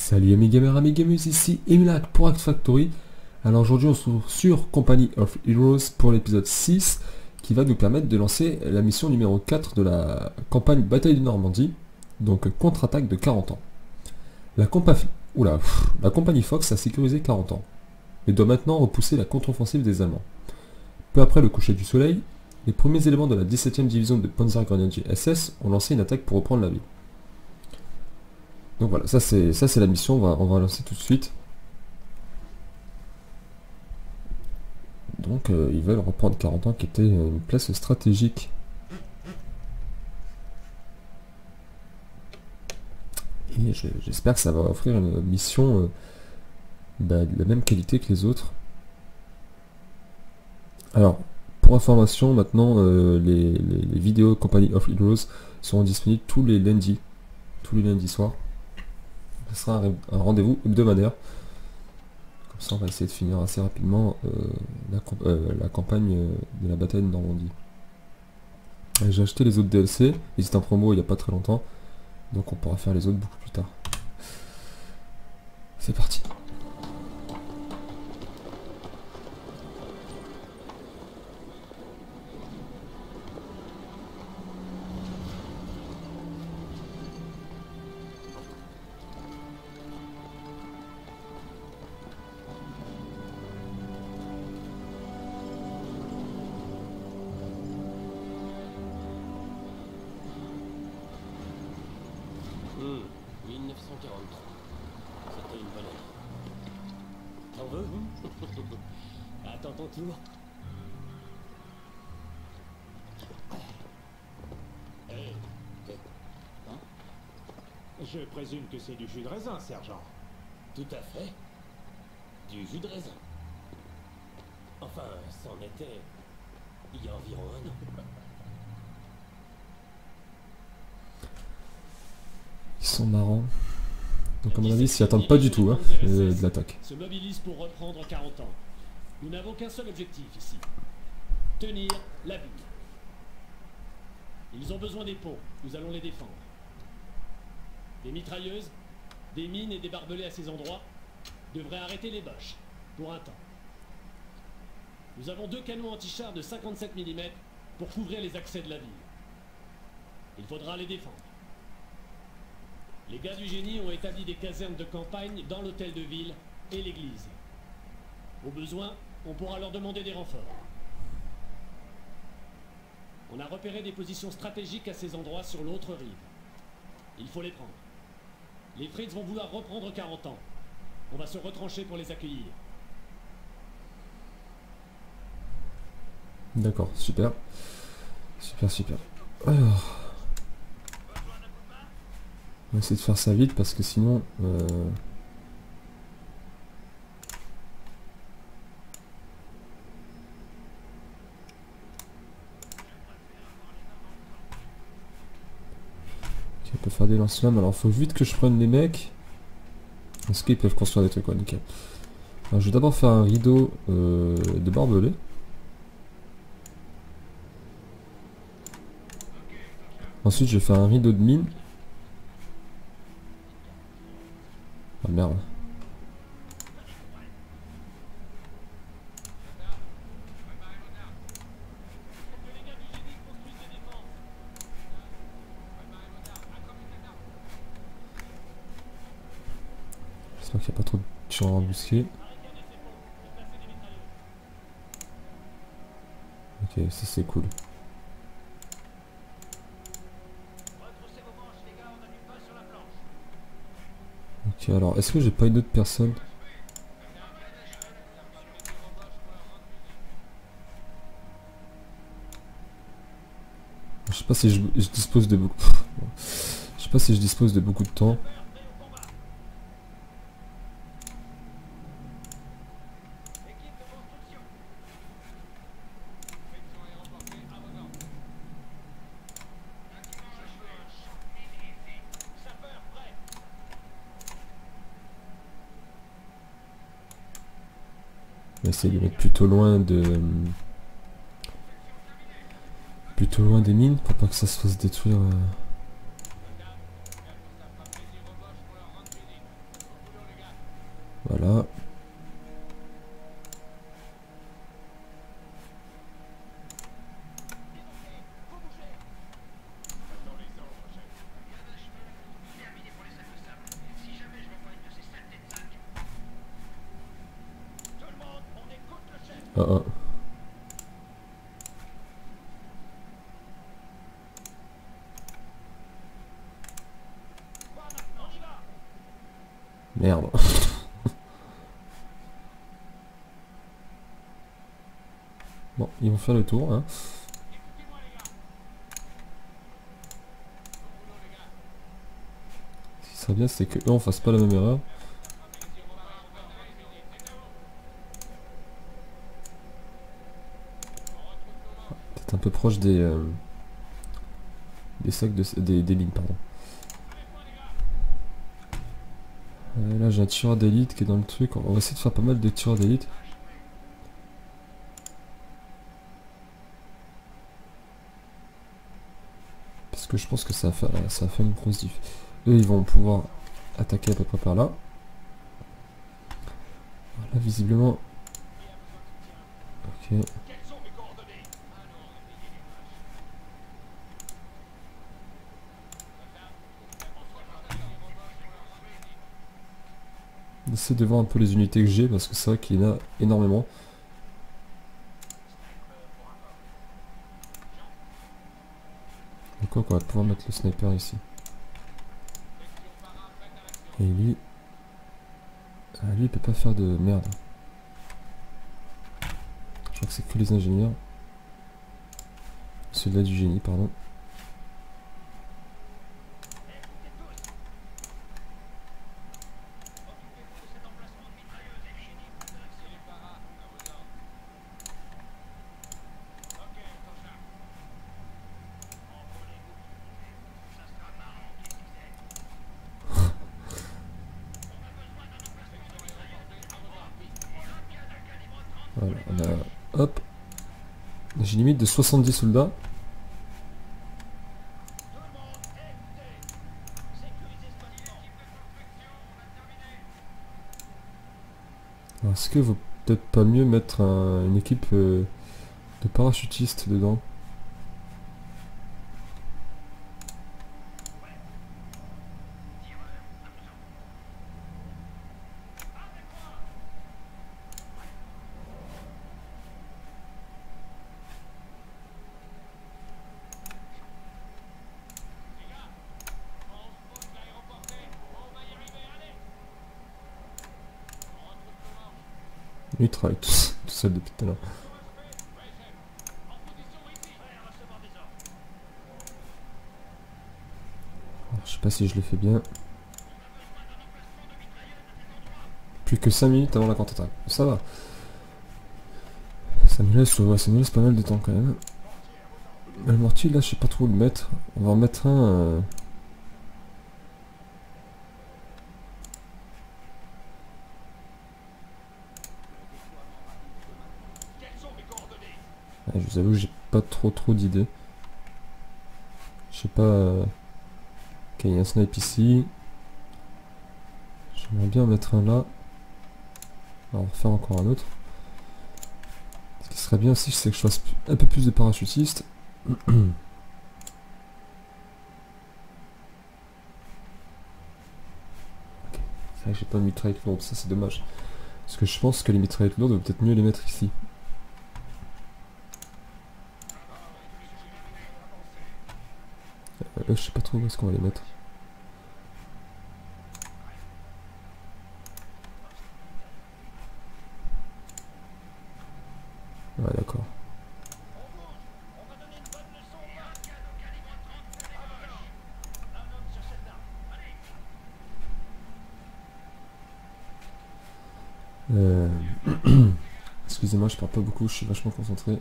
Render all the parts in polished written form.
Salut amis gamers, amis gamers, ici Emilak pour Act Factory. Alors aujourd'hui on se retrouve sur Company of Heroes pour l'épisode 6 qui va nous permettre de lancer la mission numéro 4 de la campagne Bataille de Normandie, donc contre-attaque de 40 ans. La compagnie Fox a sécurisé 40 ans, mais doit maintenant repousser la contre-offensive des Allemands. Peu après le coucher du soleil, les premiers éléments de la 17e division de Panzergrenadier SS ont lancé une attaque pour reprendre la ville. Donc voilà, ça c'est la mission, on va lancer tout de suite. Donc ils veulent reprendre 40 ans qui était une place stratégique. Et j'espère que ça va offrir une mission de la même qualité que les autres. Alors, pour information, maintenant les vidéos Company of Heroes seront disponibles tous les lundis soirs. Ce sera un rendez-vous hebdomadaire. Comme ça on va essayer de finir assez rapidement la campagne de la bataille de Normandie. J'ai acheté les autres DLC, ils étaient en promo il n'y a pas très longtemps, donc on pourra faire les autres beaucoup plus tard. C'est parti. Mmh, 1943. C'était une bonne année. T'en veux? Attends ton tour. Hey. Hein? Je présume que c'est du jus de raisin, sergent. Tout à fait. Du jus de raisin. Enfin, c'en était il y a environ un an. Ils sont marrants. Donc à mon avis, ils s'y attendent pas du tout de l'attaque. Se mobilise pour reprendre 40 ans. Nous n'avons qu'un seul objectif ici. Tenir la ville. Ils ont besoin des ponts. Nous allons les défendre. Des mitrailleuses, des mines et des barbelés à ces endroits devraient arrêter les Boches pour un temps. Nous avons 2 canons anti-chars de 57 mm pour couvrir les accès de la ville. Il faudra les défendre. Les gars du génie ont établi des casernes de campagne dans l'hôtel de ville et l'église. Au besoin, on pourra leur demander des renforts. On a repéré des positions stratégiques à ces endroits sur l'autre rive. Il faut les prendre. Les Fritz vont vouloir reprendre 40 ans. On va se retrancher pour les accueillir. D'accord, super. Super. Alors, on va essayer de faire ça vite parce que sinon... on peut faire des lance-flammes, alors faut vite que je prenne les mecs. Est-ce qu'ils peuvent construire des trucs? Ouais, nickel. Alors, je vais d'abord faire un rideau de barbelés. Ensuite je vais faire un rideau de mine. Ah merde. J'espère qu'il n'y a pas trop de tueurs embusqués. Ok, ça c'est cool. Ok, alors est-ce que j'ai pas une autre personne? Je sais pas si je dispose de beaucoup. Je sais pas si je dispose de beaucoup de temps. On va essayer de les mettre plutôt loin des mines pour pas que ça se fasse détruire. Voilà. Ah, ah. Merde. Bon, ils vont faire le tour, hein. Ce qui serait bien, c'est que eux on fasse pas la même erreur. Peut-être un peu proche des sacs des lignes, pardon. Là j'ai un tireur d'élite qui est dans le truc. On va essayer de faire pas mal de tireurs d'élite. Parce que je pense que ça va faire une grosse diff. Eux ils vont pouvoir attaquer à peu près par là. Voilà, visiblement. Ok. J'essaie de voir un peu les unités que j'ai parce que c'est vrai qu'il y en a énormément. Donc quoi qu'on va pouvoir mettre le sniper ici. Et lui... Ah, lui il peut pas faire de merde. Je crois que c'est que les ingénieurs. Celui-là du génie, pardon. Voilà, on a... Hop. J'ai une limite de 70 soldats. Alors, est-ce que vaut peut-être pas mieux mettre une équipe de parachutistes dedans? Lui il travaille tout seul depuis tout à l'heure. Je sais pas si je le fais bien. Plus que 5 minutes avant la contre-attaque. Ça va. Ça me laisse pas mal de temps quand même. Le mortier là je sais pas trop où le mettre. On va en mettre un... Je vous avoue, j'ai pas trop d'idées. Je sais pas... Ok, il y a un snipe ici. J'aimerais bien en mettre un là. On va en refaire encore un autre. Ce qui serait bien aussi, c'est que je fasse un peu plus de parachutistes. C'est vrai que j'ai pas de mitraillettes lourdes, ça c'est dommage. Parce que je pense que les mitraillettes lourdes, il vaut peut-être mieux les mettre ici. Je sais pas trop où est-ce qu'on va les mettre. Ouais, d'accord. Excusez-moi, je parle pas beaucoup, je suis vachement concentré.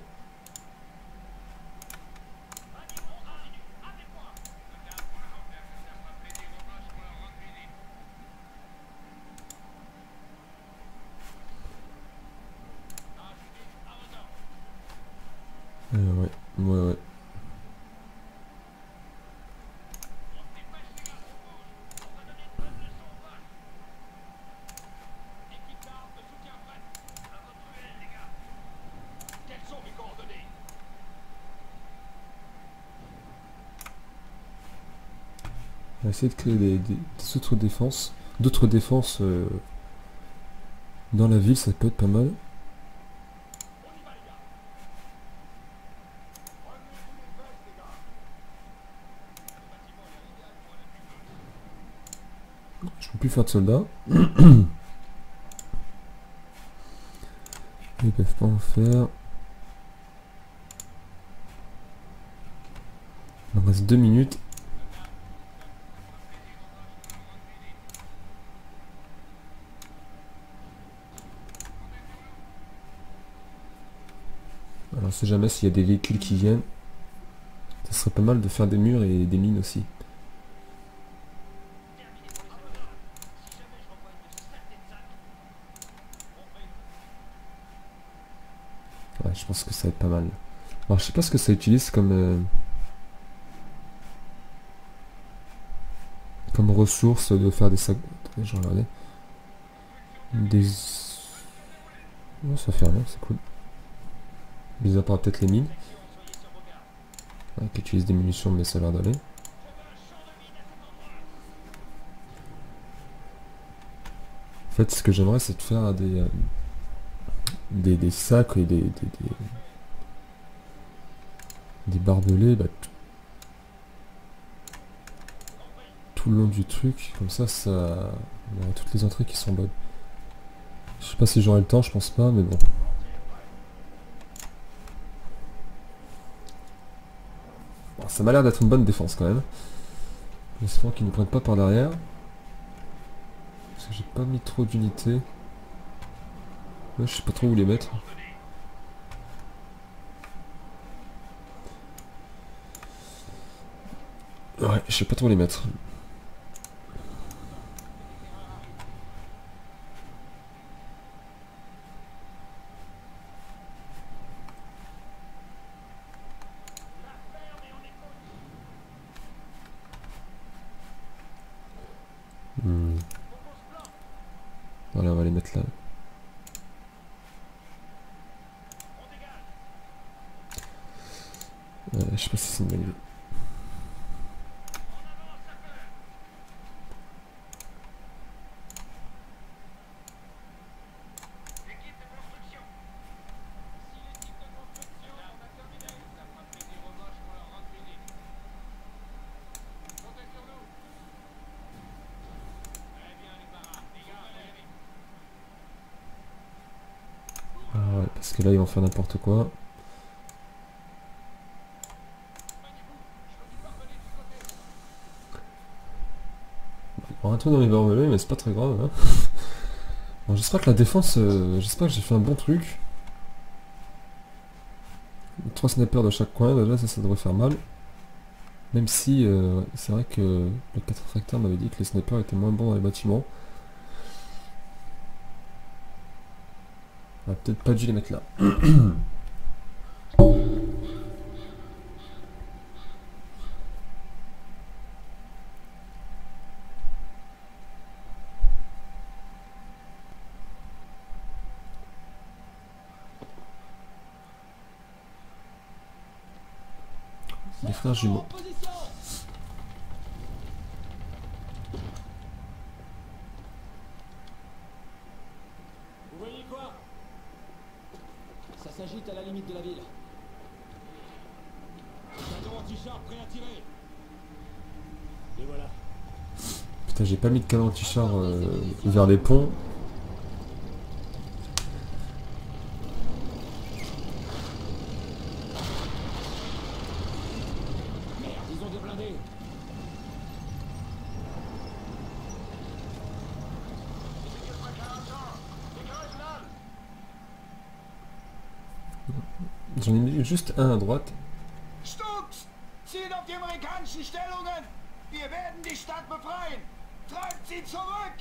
Ouais. On va essayer de créer des autres défenses. D'autres défenses dans la ville, ça peut être pas mal. Je peux plus faire de soldats. Ils peuvent pas en faire. Il me reste 2 minutes. Alors on sait jamais s'il y a des véhicules qui viennent. Ça serait pas mal de faire des murs et des mines aussi. Ouais, je pense que ça va être pas mal. Alors je sais pas ce que ça utilise comme ressource de faire des sacs. Attendez, je regardais. Des... Non, ça fait rien, c'est cool. Mis à part peut-être les mines. Ouais, qui utilisent des munitions, mais ça a l'air d'aller. En fait, ce que j'aimerais, c'est de faire des sacs et des barbelés tout le long du truc. Comme ça, on aura toutes les entrées qui sont bonnes. Je sais pas si j'aurai le temps, je pense pas, mais bon. Bon, ça m'a l'air d'être une bonne défense quand même. J'espère qu'ils ne prennent pas par derrière. Parce que j'ai pas mis trop d'unités. Ouais, je sais pas trop où les mettre. Ouais, je sais pas trop où les mettre. Voilà, on va les mettre là. Je sais pas si c'est une bonne idée. Ah ouais, parce que là ils vont faire n'importe quoi. On va rentrer dans les barbelés, mais c'est pas très grave. Hein. Bon, j'espère que la défense, j'espère que j'ai fait un bon truc. 3 snipers de chaque coin, déjà ça devrait faire mal. Même si c'est vrai que le 4 réfractaire m'avait dit que les snipers étaient moins bons dans les bâtiments. On va peut-être pas dû les mettre là. Les frères jumeaux. Vous voyez quoi? Ça s'agite à la limite de la ville. Canon anti-char prêt à tirer. Et voilà. Putain, j'ai pas mis de canon anti-char vers les ponts. Merde, ils ont des blindés. J'en ai mis juste un à droite. Stux! Zielt auf die amerikanischen Stellungen! Wir werden die Stadt befreien! Treibt sie zurück!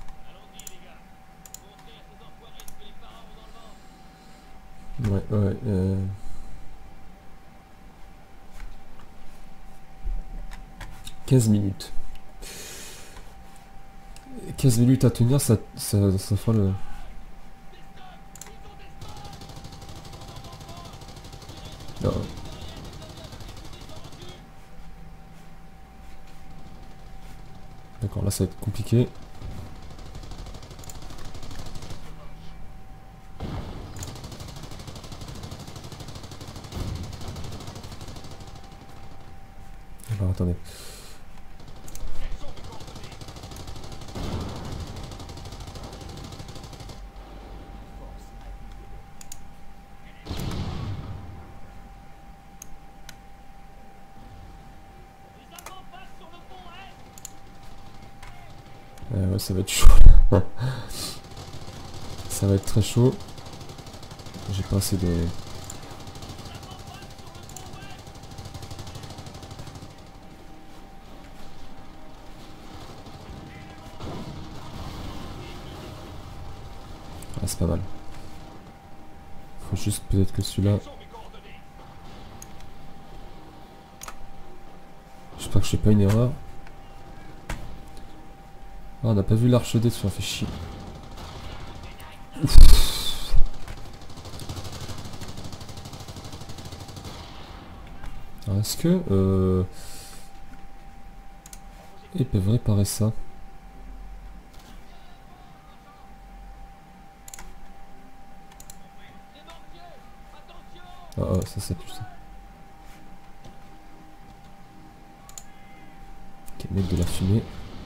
Ouais, ouais. 15 minutes. 15 minutes à tenir, ça fera le... Non. ça va être compliqué. Alors attendez. Ouais, ça va être chaud. Ça va être très chaud. J'ai pas assez de... Ah, c'est pas mal. Faut juste peut-être que celui-là... J'espère que je fais pas une erreur. Ah, on n'a pas vu l'arche D, ça fait chier. Ouf. Alors est-ce que... Ils peuvent réparer ça. Ah, oh, ça pue ça. Ok, mettre de la fumée.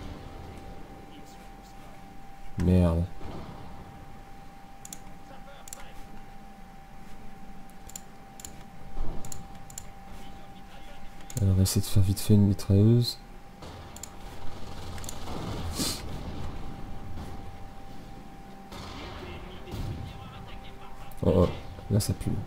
Merde. Alors on va essayer de faire vite fait une mitrailleuse. Oh oh, là ça pue.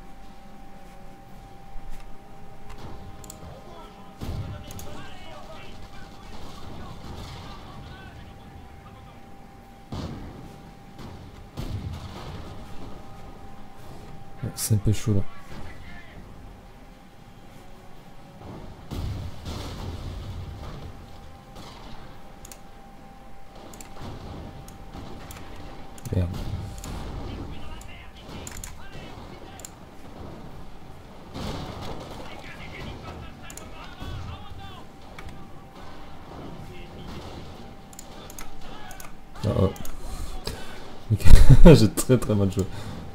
Ouais, c'est un peu chaud là. Merde. Oh oh. Ok. J'ai très mal joué.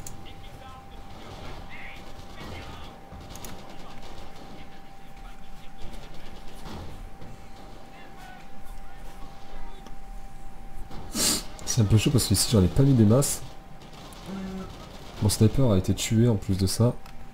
C'est un peu chaud parce que ici j'en ai pas mis des masses. Mon sniper a été tué en plus de ça.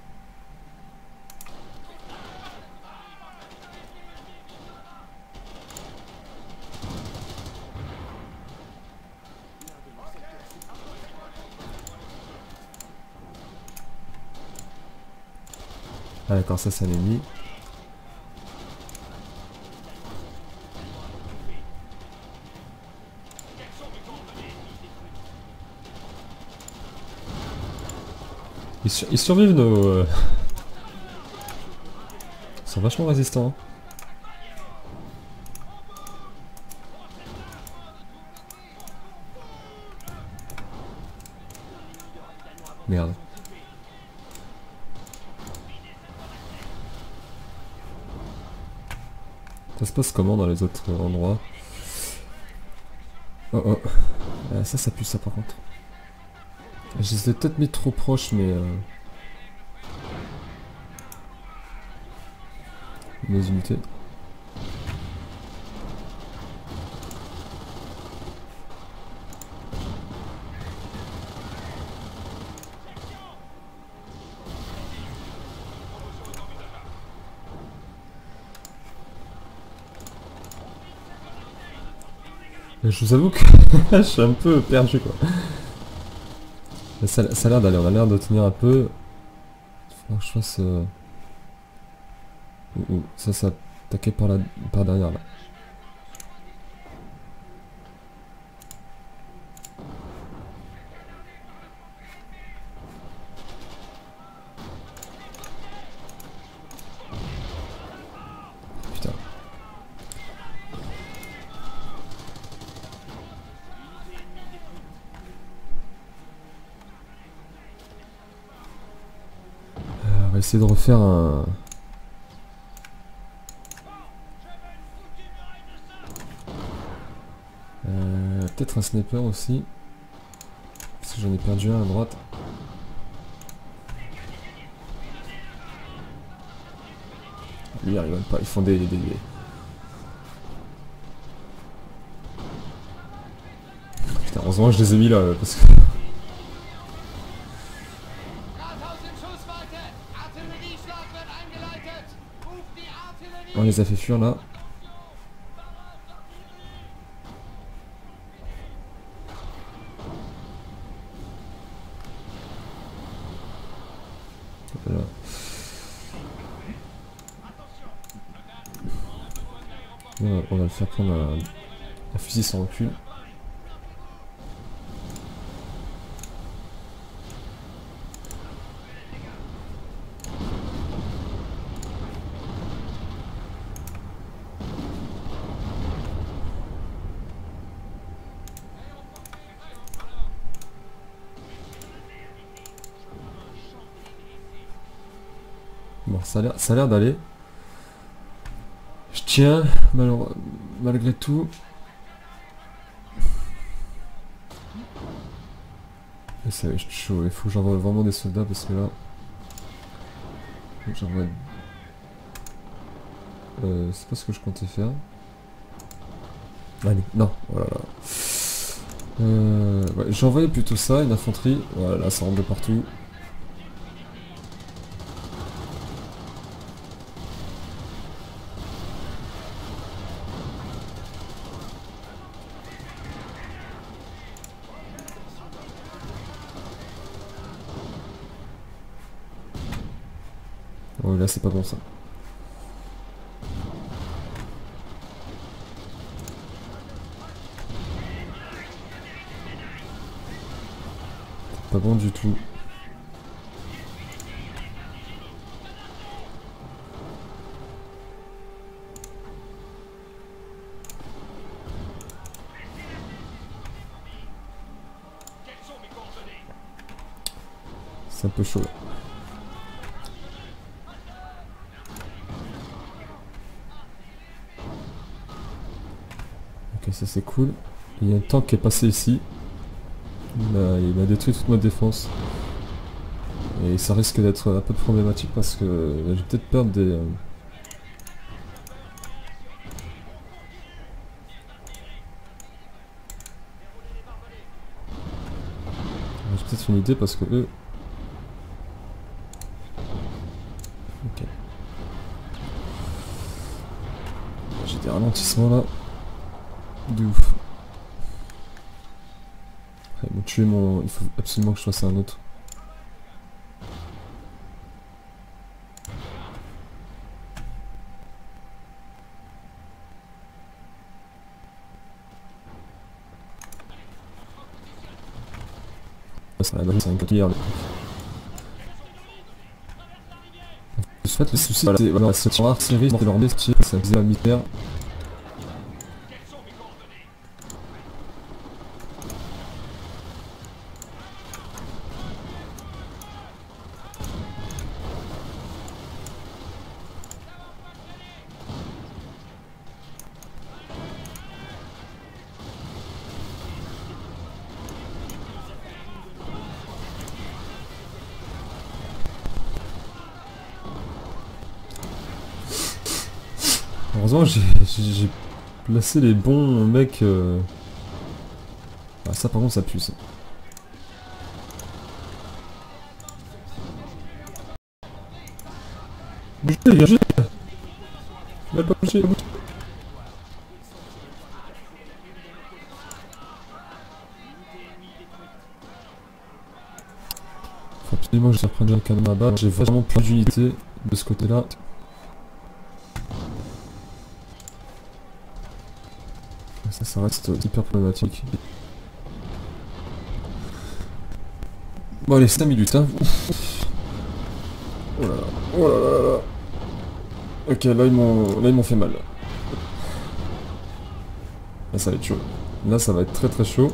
Ah d'accord, ça c'est un ennemi. Ils survivent nos... Ils sont vachement résistants. Merde. Ça se passe comment dans les autres endroits? Oh oh. Ça pue ça par contre. Je les ai peut-être mis trop proches mais... Mes unités. Je vous avoue que je suis un peu perdu quoi. Ça a l'air d'aller, on a l'air de tenir un peu. Faut que je fasse... Ça attaqué par derrière là. Putain. On va essayer de refaire un... peut-être un sniper aussi. Parce que j'en ai perdu un à droite. Lui, il arrive même pas. Ils font des... Putain, heureusement que je les ai mis là, parce que... On les a fait fuir là. Voilà. On va le faire prendre un fusil sans recul. Bon, ça a l'air d'aller. Je tiens, malgré tout. Et ça va être chaud, il faut que j'envoie vraiment des soldats parce que là... J'envoie... c'est pas ce que je comptais faire. Allez, non, voilà. Ouais, j'ai envoyé plutôt ça, une infanterie. Voilà, là, ça rentre de partout. Oh là c'est pas bon ça. Pas bon du tout. C'est un peu chaud là. Ok, ça c'est cool. Il y a un tank qui est passé ici. Il a détruit toute ma défense. Et ça risque d'être un peu problématique parce que je vais peut-être perdre des... J'ai peut-être une idée parce que eux... Ok. J'ai des ralentissements là. De ouf. Ils m'ont tué mon... Il faut absolument que je fasse un autre. C'est un cotillard. En fait, le souci, c'est cette artillerie de leur bestie, ça faisait la militaire. Heureusement j'ai placé les bons mecs. Ah, ça par contre ça pue ça. Bougez. Va pas bouger. Faut absolument que je reprenne un canon à bas. J'ai vraiment plein d'unités de ce côté là. Ça reste hyper problématique. Bon allez, 5 minutes hein. Oh là là, oh là là là. Ok, là ils m'ont fait mal. Là ça va être chaud. Là ça va être très très chaud.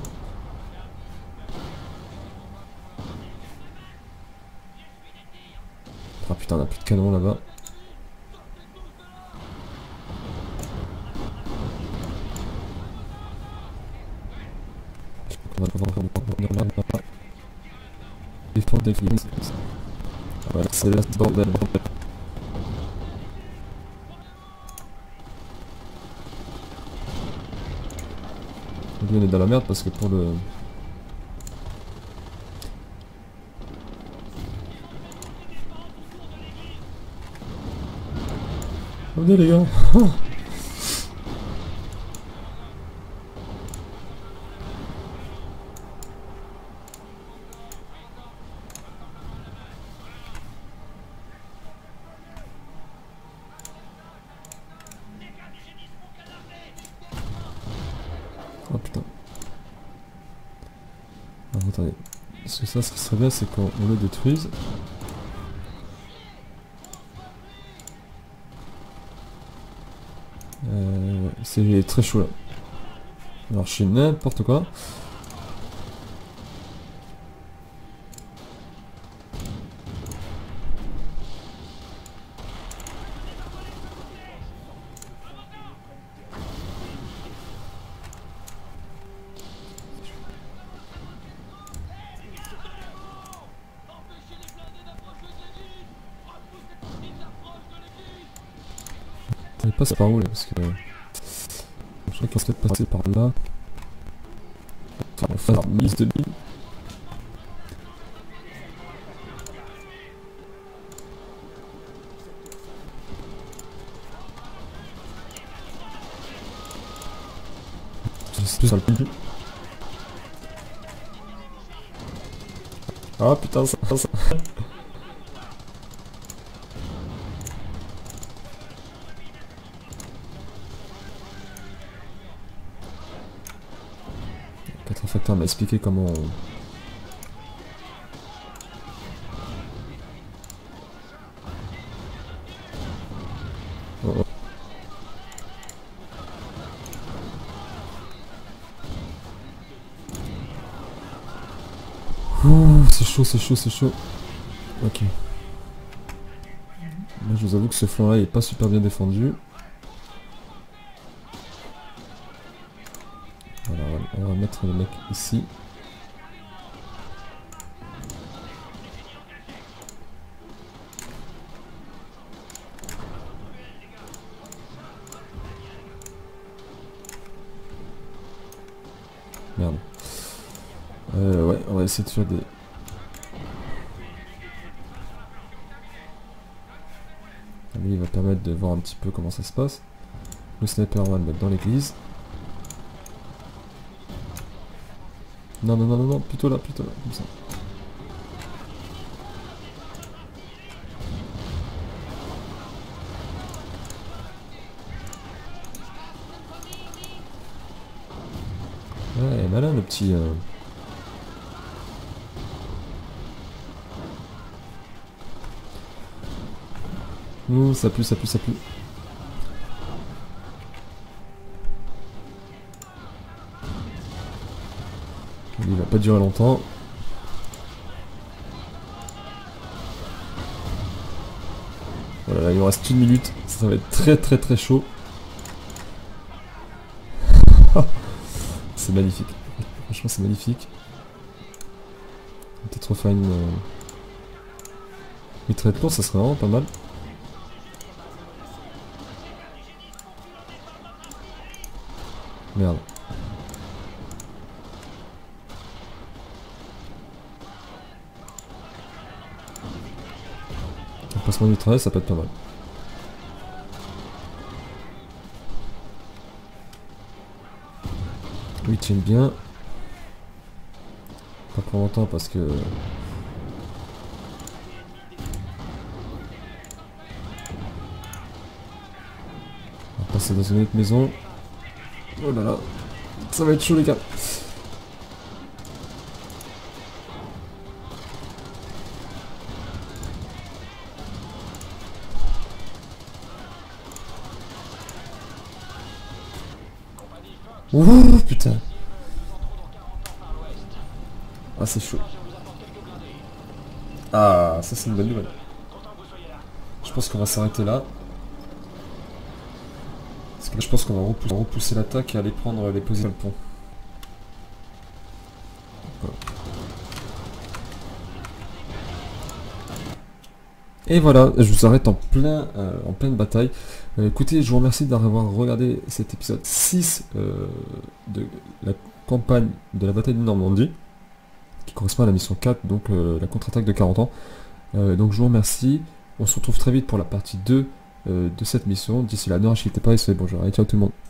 Ah putain, on a plus de canon là-bas. Voilà, c'est là, bordel. Lui on est dans la merde parce que pour le... Venez les gars. Oh putain. Alors, attendez. Parce que ça, ce qui serait bien, c'est qu'on le détruise. C'est très chaud là. Alors je fais n'importe quoi. Il passe par où là parce que... Je crois qu'il va peut-être passer par là. On va faire une liste de mine. Je sais plus sur le plus. Ah putain ça. Quatre facteurs m'a expliqué comment on... Oh, oh. Ouh, c'est chaud, c'est chaud, c'est chaud. Ok. Là, je vous avoue que ce flanc là il est pas super bien défendu. Voilà, on va mettre le mec ici. Merde. Ouais, on va essayer de faire des... Lui, il va permettre de voir un petit peu comment ça se passe. Le sniper, on va le mettre dans l'église. Non, non, non, non, non, plutôt là, comme ça. Ouais, malin le petit... Ouh, ça pue, ça pue, ça pue. Il va pas durer longtemps. Voilà, là, il nous reste 1 minute. Ça va être très très très chaud. C'est magnifique. Franchement, c'est magnifique. On va peut-être refaire une mitraillette lourde, ça serait vraiment pas mal. Merde. Un passement du travail, ça peut être pas mal. Oui, il tient bien. Pas pour longtemps parce que... On va passer dans une autre maison. Oh là là. Ça va être chaud les gars. Ouh putain. Ah c'est chaud. Ah ça c'est une bonne nouvelle. Je pense qu'on va s'arrêter là. Parce que là je pense qu'on va repousser l'attaque et aller prendre les positions de pont. Et voilà, je vous arrête en pleine bataille. Écoutez, je vous remercie d'avoir regardé cet épisode 6 de la campagne de la bataille de Normandie, qui correspond à la mission 4, donc la contre-attaque de 40 ans. Donc je vous remercie, on se retrouve très vite pour la partie 2 de cette mission. D'ici là, ne rachetez pas et soyez bonjour. Allez, ciao tout le monde.